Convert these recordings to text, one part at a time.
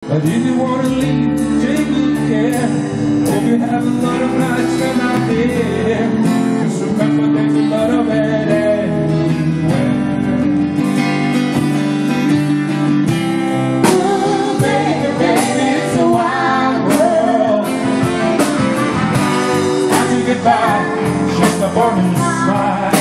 But if you wanna leave, take good care. Hope you have a lot of nights spent out there. Just remember there's a lot of it everywhere. Ooh, baby, baby, it's a wild world. How to get by, just a burning smile.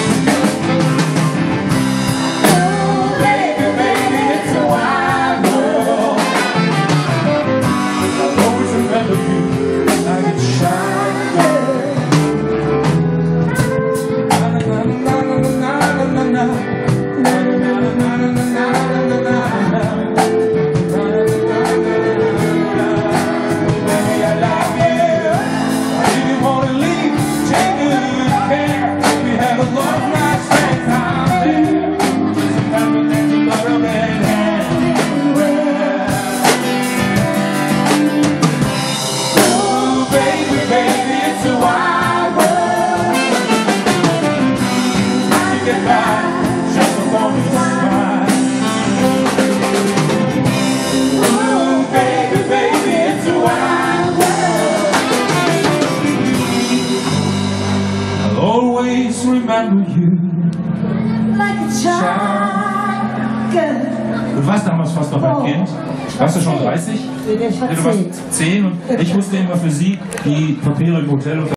Always remember you like a child. Du warst damals fast noch ein Kind. Warst du schon 30? Ich war Ja, du warst 10 und ich musste immer für sie die Papiere im Hotel